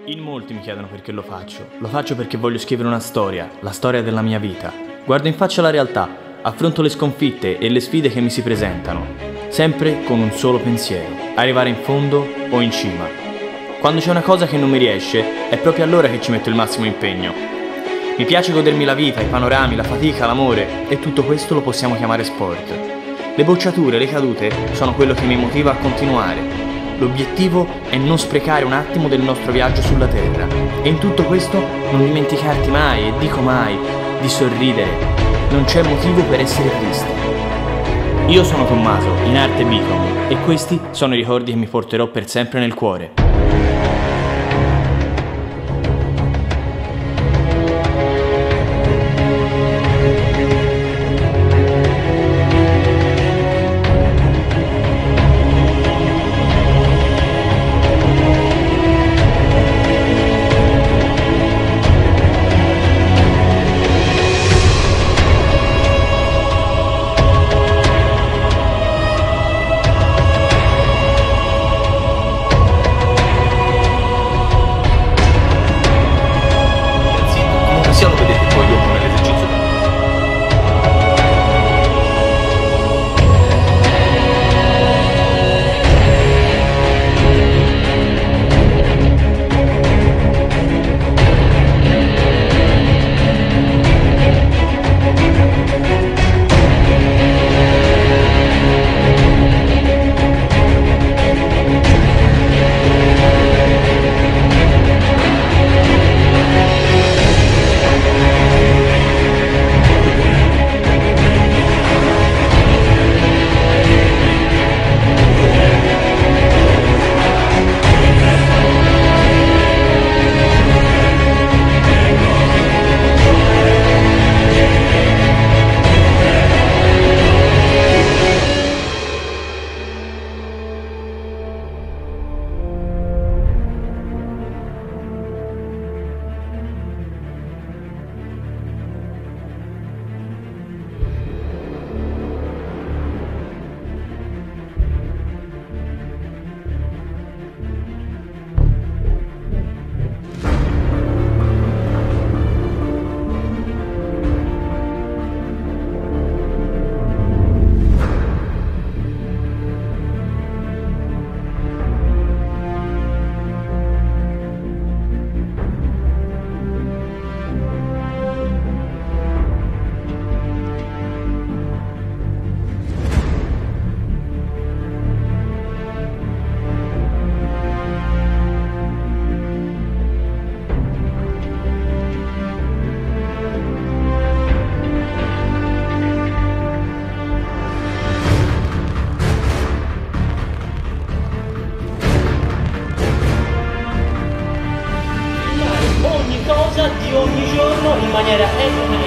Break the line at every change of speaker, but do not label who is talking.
In molti mi chiedono perché lo faccio. Lo faccio perché voglio scrivere una storia, la storia della mia vita. Guardo in faccia la realtà, affronto le sconfitte e le sfide che mi si presentano, sempre con un solo pensiero: arrivare in fondo o in cima. Quando c'è una cosa che non mi riesce, è proprio allora che ci metto il massimo impegno. Mi piace godermi la vita, i panorami, la fatica, l'amore, e tutto questo lo possiamo chiamare sport. Le bocciature, le cadute sono quello che mi motiva a continuare. L'obiettivo è non sprecare un attimo del nostro viaggio sulla terra, e in tutto questo non dimenticarti mai, e dico mai, di sorridere. Non c'è motivo per essere tristi. Io sono Tommaso, in arte Bicom, e questi sono i ricordi che mi porterò per sempre nel cuore. Lo vedete poi dopo nell'esercizio.
Di ogni giorno in maniera